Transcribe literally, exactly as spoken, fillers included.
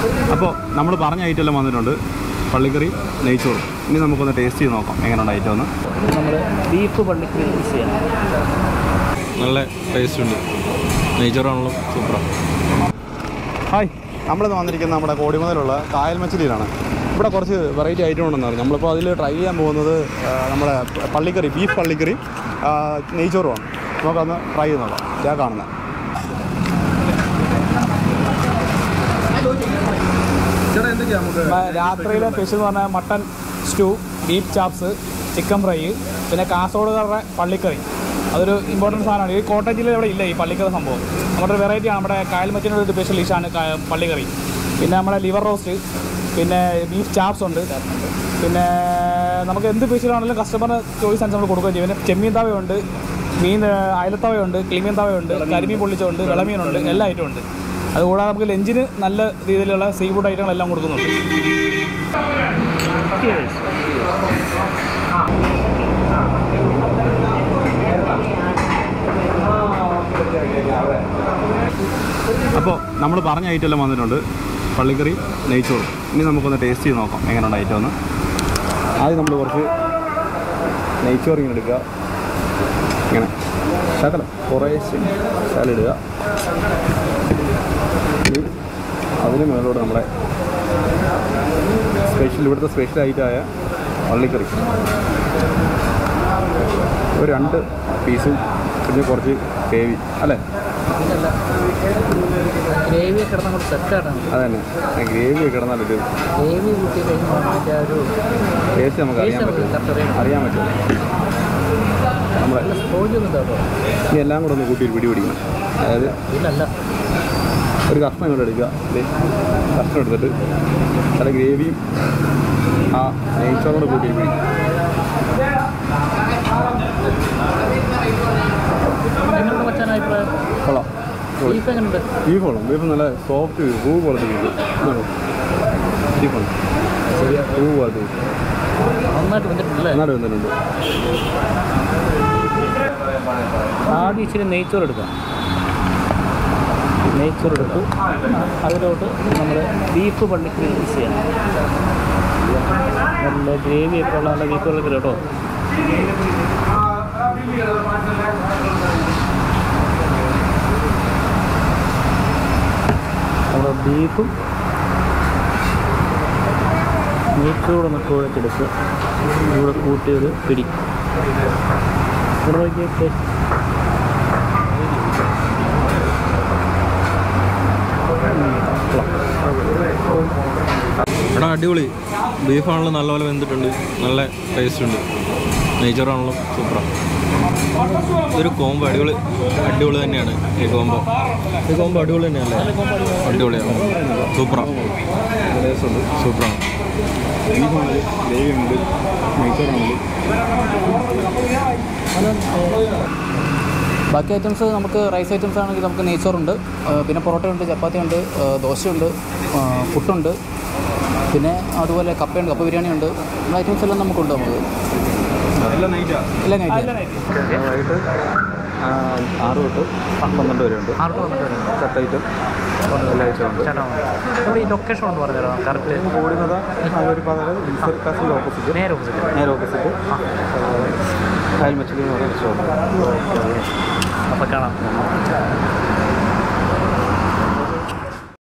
അപ്പോൾ നമ്മൾ പറഞ്ഞ ഐറ്റം എല്ലാം വന്നിട്ടുണ്ട്. പള്ളിക്കറി, നെയ്ച്ചോറും. ഇനി നമുക്കൊന്ന് ടേസ്റ്റ് ചെയ്ത് നോക്കാം എങ്ങനെയുണ്ട് ഐറ്റം ഒന്ന്. നമ്മൾ ബീഫ് പള്ളിക്കറി യൂസ് ചെയ്യാം. നല്ല ടേസ്റ്റ് ഉണ്ട്. നെയ്ച്ചോറാണല്ലോ സൂപ്പറാണ്. ഹായ്, നമ്മളിന്ന് വന്നിരിക്കുന്നത് നമ്മുടെ കോടിമതലുള്ള കായൽ മച്ചിലിയിലാണ്. ഇവിടെ കുറച്ച് വെറൈറ്റി ഐറ്റം ഉണ്ടെന്ന് പറഞ്ഞു. നമ്മളിപ്പോൾ അതിൽ ട്രൈ ചെയ്യാൻ പോകുന്നത് നമ്മുടെ പള്ളിക്കറി, ബീഫ് പള്ളിക്കറി നെയ്ച്ചോറുമാണ്. നമുക്കതൊന്ന് ട്രൈ ചെയ്ത് നോക്കാം. ഞാൻ കാണുന്നത് രാത്രിയിലെ സ്പെഷ്യൽ എന്ന് പറഞ്ഞാൽ mutton stew, beef chops, chicken fry, പിന്നെ കാസർഗോഡുകാരുടെ പള്ളിക്കറി. അതൊരു ഇമ്പോർട്ടൻറ്റ് സാധനമാണ്. ഈ കോട്ടയം ജില്ലയിൽ ഇവിടെ ഇല്ല ഈ പള്ളിക്കറി സംഭവം. നമ്മുടെ ഒരു വെറൈറ്റിയാണ്. നമ്മുടെ കായൽമച്ചിൻ്റെ ഒരു സ്പെഷ്യൽ ഡിഷാണ് പള്ളിക്കറി. പിന്നെ നമ്മുടെ ലിവർ റോസ്റ്റ്, പിന്നെ ബീഫ് ചാപ്സ് ഉണ്ട്. പിന്നെ നമുക്ക് എന്ത് സ്പെഷ്യലാണെങ്കിലും കസ്റ്റമറിന് ചോയ്സ് അനുസരിച്ച് നമ്മൾ കൊടുക്കുകയും ചെയ്യും. പിന്നെ ചെമ്മീൻ തവയുണ്ട്, മീൻ അയലത്തവയുണ്ട്, കിളിമീൻ തവയുണ്ട്, കരിമീൻ പൊള്ളിച്ചുണ്ട്, വിളമീനുണ്ട്, എല്ലാ ഐറ്റവും ഉണ്ട്. അതുകൂടാതെ നമുക്ക് ലഞ്ചിന് നല്ല രീതിയിലുള്ള സീ ഫുഡ് ഐറ്റങ്ങളെല്ലാം കൊടുക്കുന്നുണ്ട്. അപ്പോൾ നമ്മൾ പറഞ്ഞ ഐറ്റം എല്ലാം വന്നിട്ടുണ്ട്. പള്ളിക്കറി, നെയ്ച്ചോറും. ഇനി നമുക്കൊന്ന് ടേസ്റ്റ് ചെയ്ത് നോക്കാം എങ്ങനെയുണ്ട് ഐറ്റം ഒന്ന്. ആദ്യം നമ്മൾ കുറച്ച് നെയ്ച്ചോറ് ഇങ്ങനെ എടുക്കുക. ഇങ്ങനെ ശകലം കുറേശ്ശെ ശകലിടുക. അതിന് മുകളിലൂടെ നമ്മുടെ സ്പെഷ്യൽ, ഇവിടുത്തെ സ്പെഷ്യൽ ഐറ്റമായ പള്ളിക്കറി ഒരു രണ്ട് പീസും, പിന്നെ കുറച്ച് ഗ്രേവി അല്ലേ? ഗ്രേവി കിടന്നാൽ കൂടെ സെറ്റാണ്. അതന്നെ, ഗ്രേവി കിടന്നാലൊരു ഗ്രേവി കൂട്ടി കഴിഞ്ഞാൽ ഒരു ടേസ്റ്റ് നമുക്ക് അറിയാൻ പറ്റും അറിയാൻ പറ്റും നമ്മുടെ ഇനി എല്ലാം കൂടെ ഒന്ന് കൂട്ടി ഒരു പിടി പിടിക്കണം. അതായത് ഇല്ലല്ല, ഒരു കഷ്ണം ഇങ്ങോട്ട് എടുക്കുക. കഷ്ണം എടുത്തിട്ട് ചില ഗ്രേവിയും ആ നെയ്ച്ചോറും കൂടെ കൂട്ടി പിടി. കൊള്ളാം. ബീഫ് കൊള്ളാം. ബീഫ് നല്ല സോഫ്റ്റ് പൂ പോലത്തെ ബീഫ്. ബീഫാണ് പൂ പോലത്തെ ബീഫ്. നന്നായിട്ട് വന്നിട്ടുണ്ട്. നന്നായിട്ട് വന്നിട്ടുണ്ട്. ആദ്യം ഇച്ചിരി നെയ്ച്ചോറ് എടുക്കാം. നെയ്ച്ചോറെടുത്തു, അതിലോട്ട് നമ്മൾ ബീഫ് പള്ളിക്കറി യൂസ് ചെയ്യണം. നല്ല ഗ്രേവിയൊക്കെ ഉള്ള നല്ല ബീഫ് പള്ളിക്കറി കേട്ടോ. നമ്മുടെ ബീഫും നെയ്ച്ചോറ് ഒന്ന് കുഴച്ചെടുത്ത് ഇവിടെ കൂട്ടിയൊരു പിടി. എടാ അടിപൊളി. ബീഫാണല്ലോ നല്ലപോലെ വെന്തിട്ടുണ്ട്, നല്ല ടേസ്റ്റ് ഉണ്ട്. നെയ്ച്ചോറാണല്ലോ സൂപ്പറാണ്. ഇതൊരു കോംബോ അടിപൊളി അടിപൊളി തന്നെയാണ്. ഈ കോംബോ ഈ കോംബോ അടിപൊളി തന്നെയല്ലേ? അടിപൊളിയാണ്, സൂപ്പറാണ്, സൂപ്പറാണ്. ബീഫാണെങ്കിൽ ഗ്രേവി ഉണ്ട്, നെയ്ച്ചോറാണെങ്കിൽ. ബാക്കി ഐറ്റംസ് നമുക്ക് റൈസ് ഐറ്റംസ് ആണെങ്കിൽ നമുക്ക് നെയ്ച്ചോറുണ്ട്, പിന്നെ പൊറോട്ടയുണ്ട്, ചപ്പാത്തിയുണ്ട്, ദോശയുണ്ട്, പുട്ടുണ്ട്, പിന്നെ അതുപോലെ കപ്പയുണ്ട്, കപ്പ ബിരിയാണിയുണ്ട്. ഈ ഐറ്റംസ് എല്ലാം നമുക്കുണ്ട്. നമുക്ക് എല്ലാം നൈറ്റ് എല്ലാം നൈറ്റ് വൈകിട്ട് ആറ് തൊട്ട് പന്ത്രണ്ട് വരെ ഉണ്ട്. ആറ് തൊട്ട് പന്ത്രണ്ട് വരെ ചട്ട ഐറ്റം എല്ലാ ഐറ്റം ഉണ്ട്. നമ്മുടെ ഈ ലൊക്കേഷൻ ഒന്ന് പറഞ്ഞു തരാം കറക്റ്റ്. ഓടുന്നത് ഒരു പതിനാല് ഇൻസർ കാസിൻ്റെ ഓപ്പോസിറ്റ്, നേരെ ഓപ്പോസിറ്റ് നേരെ ഓപ്പോസിറ്റ് കായൽ മച്ചിലി എന്ന് പറയുന്ന ഷോപ്പ്. അപ്പോൾ കാണാം.